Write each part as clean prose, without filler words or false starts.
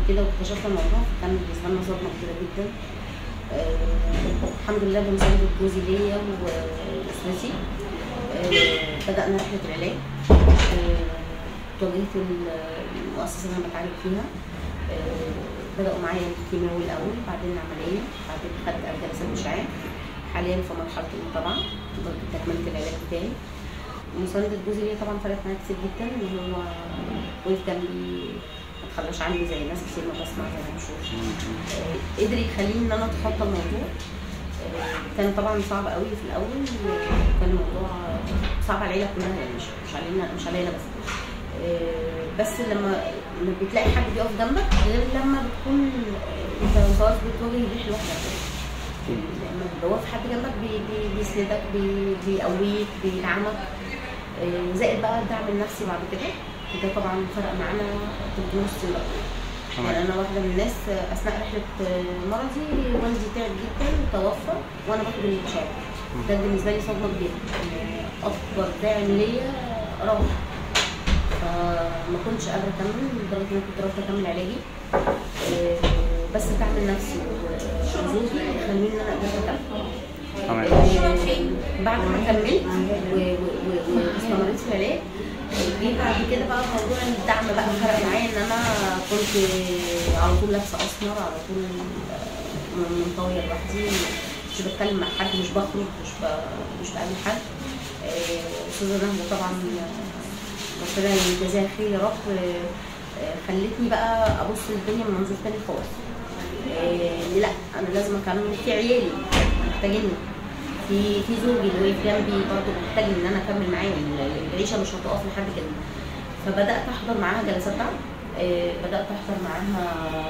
وكده واكتشفنا الموضوع، فكان بالنسبه لنا صدمه كبيره جدا. الحمد لله بمساعدة جوزي ليا وأسرتي بدأنا رحلة العلاج. اتوجهت المؤسسة اللي أنا بتعالج فيها، بدأوا معايا الكيماوي الأول، بعدين العملية، بعدين خدت جلسات إشعاع. حاليا في مرحلة المتابعة تكملة العلاج بتاعي. مساندة جوزي ليا طبعا فرقت معايا كتير جدا، إن هو وقف جنبي ما تخلاش عني زي ناس كتير ما بسمع زي ما بنشوف. قدر يخليني إن أنا أتخطى الموضوع. كان طبعا صعب قوي في الأول، كان الموضوع صعب على العيلة كلها، يعني مش علينا بس. بس لما بتلاقي حد بيقف جنبك غير لما بتكون انت خلاص بتواجه الريح لوحدك. لما بيبقى في حد جنبك بيسندك، بيقويك، بيدعمك، زائد بقى الدعم النفسي بعد كده. ده طبعا فرق معانا 360 درجة. يعني انا واحده من الناس اثناء رحله مرضي والدي تعب جدا وتوفى وانا باخد الاشعاع. ده بالنسبه لي صدمه كبيره، اكبر داعم ليا راح، فما كنتش قادره اكمل لدرجه ان انا كنت رافضه اكمل علاجي. بس الدعم النفسي وجوزي خلوني ان انا قدرت اكمل. بعد ما كملت واستمريت في العلاج، جه بعد كده بقى موضوع الدعم بقى فرق معايا، ان انا كنت على طول لابسه اسمر، على طول منطويه لوحدي، مش بتكلم مع حد، مش بخرج، مش بقابل حد. استاذه نهله طبعا ربنا يجازيها خير يا رب، خلتني بقى ابص للدنيا من منظور تاني خالص. لا انا لازم اكمل، في عيالي محتاجيني، في زوجي اللي واقف جنبي برضه محتاج ان انا اكمل معاه، العيشه مش هتقف لحد كده. فبدات احضر معاها جلسات دعم، بدات احضر معاها،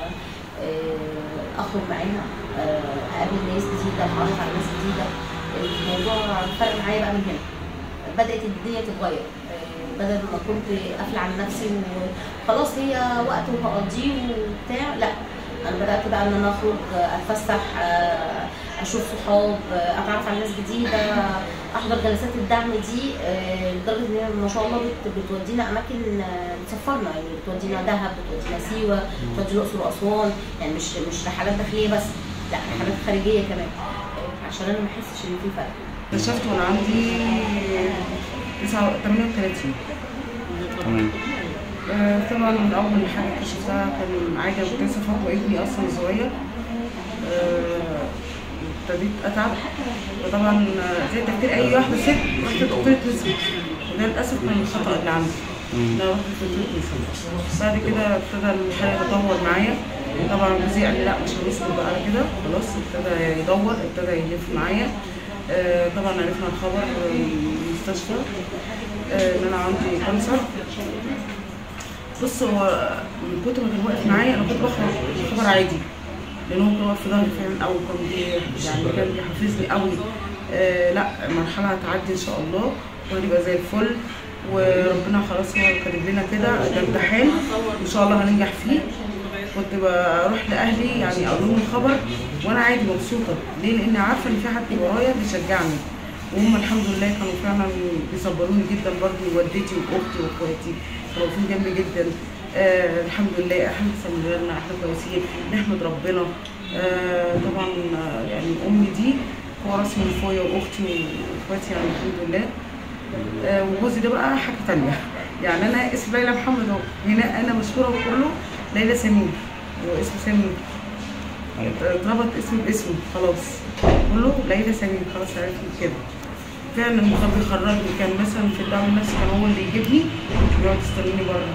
اخرج معاها، اقابل ناس جديده، اتعرف على ناس جديده. الموضوع فرق معايا بقى من هنا، بدات الدنيا تتغير. بدل ما كنت قافله على نفسي وخلاص هي وقت وهقضيه وبتاع، لا انا بدات بقى ان انا اخرج، اتفسح، اشوف صحاب، اتعرف على ناس جديده، احضر جلسات الدعم دي، لدرجه ان هي ما شاء الله بتودينا اماكن، بتسفرنا، يعني بتودينا دهب، بتودينا سيوه، بتودينا الاقصر واسوان، يعني مش رحلات داخليه بس، لا رحلات خارجيه كمان، عشان انا ما احسش ان في فرق. اكتشفت وانا عندي 38. تمام. طبعا من اول حاجه اكتشفتها كان عادي، كنت لسه فاطمه ابني اصلا صغير. ابتديت اتعب، وطبعا زي تفكير اي واحده ست رحت لدكتوره نساء، وده للاسف كان الخطا اللي عندي. انا رحت لدكتوره نساء، بعد كده ابتدى الحال يتطور معايا. طبعا جوزي قال لي لا مش هنسكت بقى على كده، خلاص ابتدى يدور، ابتدى يلف معايا. طبعا عرفنا الخبر من المستشفى ان انا عندي كانسر. بص، هو من كتر ما كان واقف معايا انا كنت بخرج الخبر عادي، لان هو كان واقف في ظهري فعلا قوي، كان بيحفزني قوي. لا المرحله هتعدي ان شاء الله وهنبقى زي الفل، وربنا خلاص هو كاتب لنا كده، ده امتحان ان شاء الله هننجح فيه. كنت بروح لاهلي يعني اقول لهم الخبر وانا عادي مبسوطه، ليه؟ لان عارفه ان في حد ورايا بيشجعني، وهم الحمد لله كانوا فعلا بيصبروني جدا. برضه والدتي واختي واخواتي كانوا واقفين جنبي جدا. الحمد لله احنا استمرنا، احنا كويسين، نحمد ربنا. طبعا يعني امي دي هو راسي من فوقيا، واختي واخواتي يعني الحمد لله. وجوزي ده بقى حاجه ثانيه، يعني انا اسم ليلى محمد اهو، هنا انا مشهوره كله ليلى سمير، واسم سمير اتربط اسمي باسمه خلاص، كله ليلى سمير، خلاص عرفت كده. فعلا كان بيخرجني، كان مثلا في الدعم النفسي كان هو اللي يجيبني ويقعد يستنيني بره.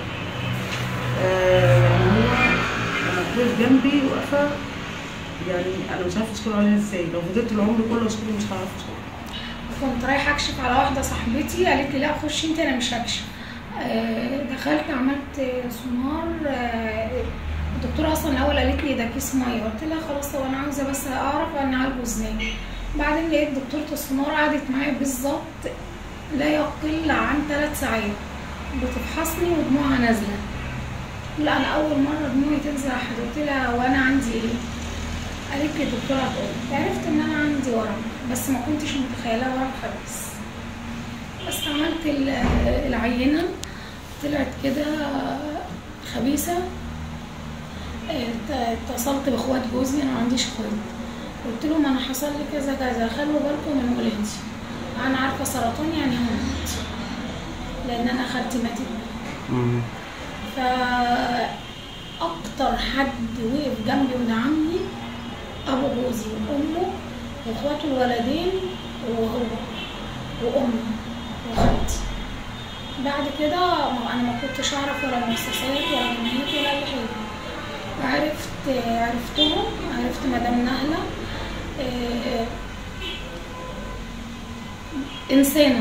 يعني هو انا واقف جنبي واقفه، يعني انا مش عارفه اشكره عليها ازاي، لو فضلت العمر كله اشكره مش هعرف اشكره. كنت رايحه اكشف على واحده صاحبتي، قالت لي لا خشي انت، انا مش هكشف. دخلت عملت سونار، الدكتوره اصلا الاول قالت لي ده كيس ميه، قلت لها خلاص طب انا عاوزه بس اعرف انا عالجه ازاي. بعدين لقيت دكتوره السونار قعدت معايا بالظبط لا يقل عن 3 ساعات بتفحصني ودموعها نازله. لا انا اول مره دموعي تنزل على حد، قلت لها وانا عندي ايه؟ قالت لي الدكتوره هتقول. عرفت ان انا عندي ورم، بس ما كنتش متخيله ورم خبيث. بس عملت العينه طلعت كده خبيثه. اتصلت باخوات جوزي، انا ما عنديش اخوات، قلت لهم انا حصل لي كذا كذا، خلوا بالكم من ولادي، انا عارفه سرطان يعني هموت لان انا خالتي ماتت. فاكتر حد وقف جنبي ودعمني ابو جوزي وامه واخواته الولدين وهو وامي وخالتي. بعد كده انا ما كنتش اعرف ولا مؤسسات ولا جمعيات ولا اي حاجه. عرفتهم، عرفت مدام نهله انسانه،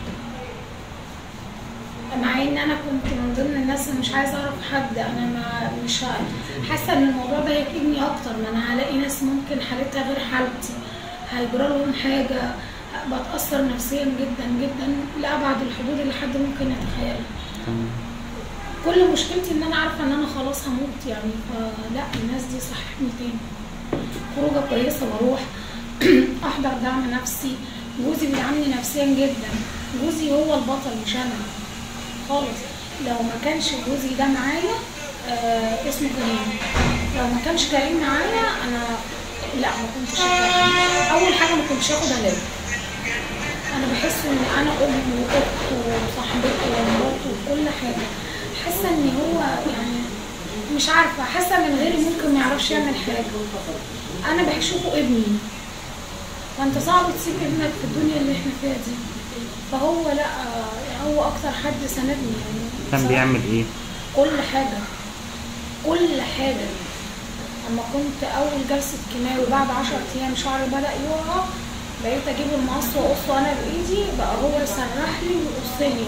مع ان انا كنت من ضمن الناس اللي مش عايزه اعرف حد، انا مش حاسه ان الموضوع ده هيفيدني اكتر، ما انا هلاقي ناس ممكن حالتها غير حالتي، هيجرى لهم حاجه، بتاثر نفسيا جدا جدا لابعد الحدود اللي حد ممكن يتخيلها. كل مشكلتي ان انا عارفه ان انا خلاص هموت يعني، فلا الناس دي صحتني تاني. خروجه كويسه بروح احضر دعم نفسي، جوزي بيدعمني نفسيا جدا، جوزي هو البطل مش انا خالص. لو ما كانش جوزي ده معايا اسمه كريم، لو ما كانش كريم معايا انا لا ما كنتش اول حاجه ما كنتش هاخد علاج. انا بحس ان انا ام واخت وصاحبتي ومراته وكل حاجه، حاسه ان هو يعني مش عارفه، حاسه من غيري ممكن ما يعرفش يعمل حاجه. انا بشوفه ابني، فانت صعب تسيب ابنك في الدنيا اللي احنا فيها دي، فهو لا هو اكتر حد ساندني يعني. كان بيعمل ايه؟ كل حاجه كل حاجه. اما كنت اول جلسه كيماوي بعد 10 ايام شعري بدا يقع، بقيت اجيب المقص واقصه انا بايدي، بقى هو يسرح لي ويقص لي.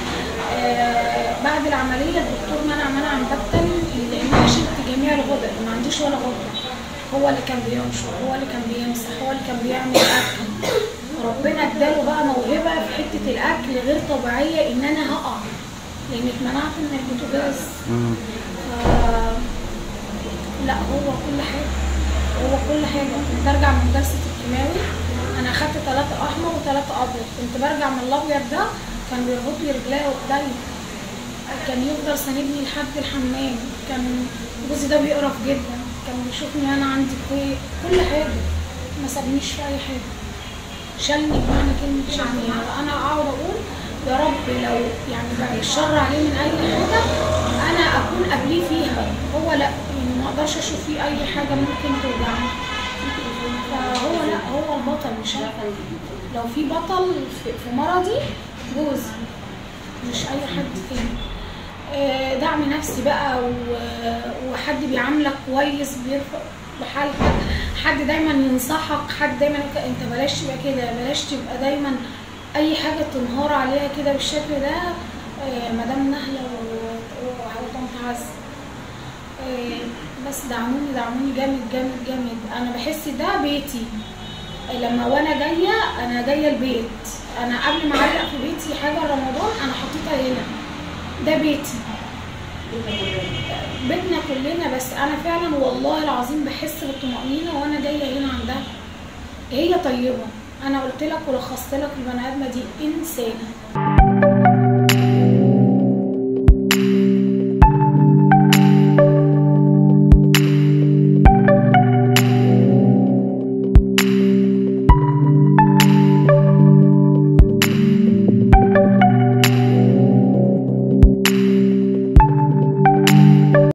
بعد العمليه الدكتور منع باتا لان انا شلت جميع الغدد، ما عنديش ولا غده. هو اللي كان بينشر، هو اللي كان بيمسح، هو اللي كان بيعمل اكل. ربنا اداله بقى موهبه في حته الاكل غير طبيعيه، ان انا هقع لان اتمنعت من البوتاجاز. لا هو كل حاجه، هو كل حاجه. كنت ارجع من جلسه الكيماوي انا اخدت 3 احمر و3 ابيض، كنت برجع من الابيض ده كان بيربط لي رجليا وإيديا، كان يفضل ساندني لحد الحمام. كان جوزي ده بيقرف جدا، كان بيشوفني انا عندي كل حاجه، ما سابنيش في اي حاجه، شالني بمعنى كلمه شالني. يعني انا اقعد اقول يا رب لو يعني بعد الشر عليه من اي حاجه انا اكون قبليه فيها، هو لا يعني ما اقدرش اشوف فيه اي حاجه ممكن توجعني. فهو لا هو البطل مش انا. لو في بطل في مرضي جوزي مش اي حد تاني. دعم نفسي بقى وحد بيعاملك كويس، بيرفع بحالتك، حد دايما ينصحك، حد دايما انت بلاش تبقى كده، بلاش تبقى دايما اي حاجه تنهار عليها كده بالشكل ده. مدام نهله وطنط عز بس دعموني جامد جامد جامد. انا بحس ده بيتي، لما وانا جايه البيت، انا قبل ما اعلق في بيتي حاجه رمضان انا حطيتها هنا، ده بيتي بيتنا كلنا. بس انا فعلا والله العظيم بحس بالطمأنينة وانا جايه هنا عندها. هي طيبه، انا قلت لك ولخصت لك البني ادمه دي انسانه.